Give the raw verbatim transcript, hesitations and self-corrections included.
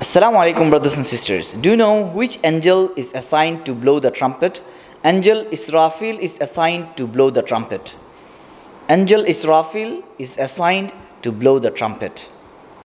Assalamu alaikum, brothers and sisters. Do you know which angel is assigned to blow the trumpet? Angel Israfil is assigned to blow the trumpet. Angel Israfil is assigned to blow the trumpet.